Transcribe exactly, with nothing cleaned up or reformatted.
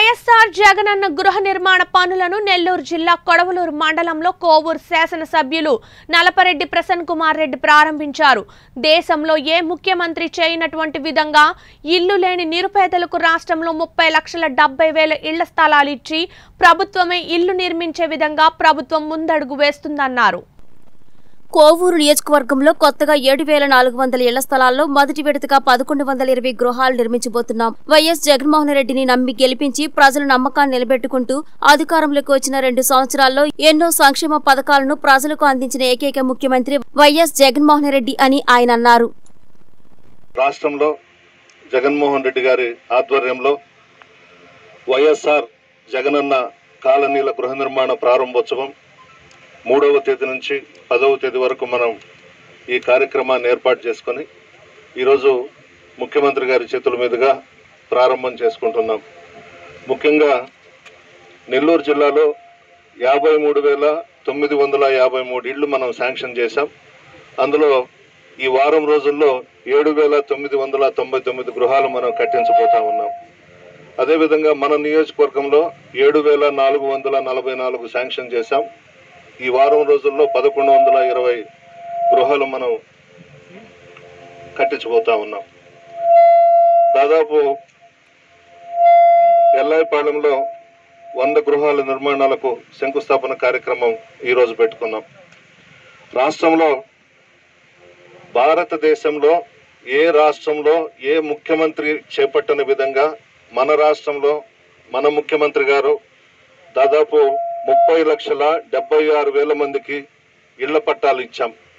వైఎస్ఆర్ జగనన గృహ నిర్మాణ పనులను నెల్లూరు జిల్లా కొడవలూరు మండలంలో కోవూరు శాసన సభ్యులు నలపరెడ్డి ప్రసన్న కుమార్ రెడ్డి ప్రారంభించారు. దేశంలో ఏ ముఖ్యమంత్రి చేయనటువంటి విధంగా ఇల్లు లేని నిరుపేదలకు రాష్ట్రంలో ముప్పై లక్షల డెబ్బై వేల ఇళ్ల స్థలాలు ఇచ్చి ప్రభుత్వమే ఇల్లు నిర్మించే విధంగా ప్రభుత్వం ముందడుగు వేస్తుందన్నారు. కోవూరు నియోజకవర్గంలో కొత్తగా ఏడు వేల నాలుగు వందల ఇళ్ల స్థలాల్లో మొదటి విడతగా పదకొండు వందల ఇరవై గృహాలు నిర్మించబోతున్నాం. వైఎస్ జగన్మోహన్ రెడ్డిని నమ్మి గెలిపించి ప్రజల నమ్మకాన్ని నిలబెట్టుకుంటూ అధికారంలోకి వచ్చిన రెండు సంవత్సరాల్లో ఎన్నో సంక్షేమ పథకాలను ప్రజలకు అందించిన ఏకైక ముఖ్యమంత్రి వైఎస్ జగన్మోహన్ రెడ్డి అని ఆయన అన్నారు. రాష్ట్రంలో జగన్మోహన్ రెడ్డి గారి ఆధ్వర్యంలో వైఎస్ఆర్ జగనన్న కాలనీల గృహ నిర్మాణ ప్రారంభోత్సవం మూడవ తేదీ నుంచి పదవ తేదీ వరకు మనం ఈ కార్యక్రమాన్ని ఏర్పాటు చేసుకొని ఈరోజు ముఖ్యమంత్రి గారి చేతుల మీదుగా ప్రారంభం చేసుకుంటున్నాం. ముఖ్యంగా నెల్లూరు జిల్లాలో యాభై మూడు వేల తొమ్మిది వందల యాభై మూడు ఇళ్ళు మనం శాంక్షన్ చేశాం. అందులో ఈ వారం రోజుల్లో ఏడు వేల తొమ్మిది వందల తొంభై తొమ్మిది గృహాలు మనం కట్టించబోతా ఉన్నాం. అదేవిధంగా మన నియోజకవర్గంలో ఏడు వేల నాలుగు వందల నలభై నాలుగు శాంక్షన్ చేశాం. ఈ వారం రోజుల్లో పదకొండు వందల ఇరవై గృహాలు మనం కట్టించబోతా ఉన్నాం. దాదాపు ఎల్లాయిపాలెంలో వంద గృహాల నిర్మాణాలకు శంకుస్థాపన కార్యక్రమం ఈరోజు పెట్టుకున్నాం. రాష్ట్రంలో భారతదేశంలో ఏ రాష్ట్రంలో ఏ ముఖ్యమంత్రి చేపట్టని విధంగా మన రాష్ట్రంలో మన ముఖ్యమంత్రి గారు దాదాపు ముప్పై లక్షల డెబ్బై ఆరు వేల మందికి ఇళ్ల పట్టాలు ఇచ్చాం.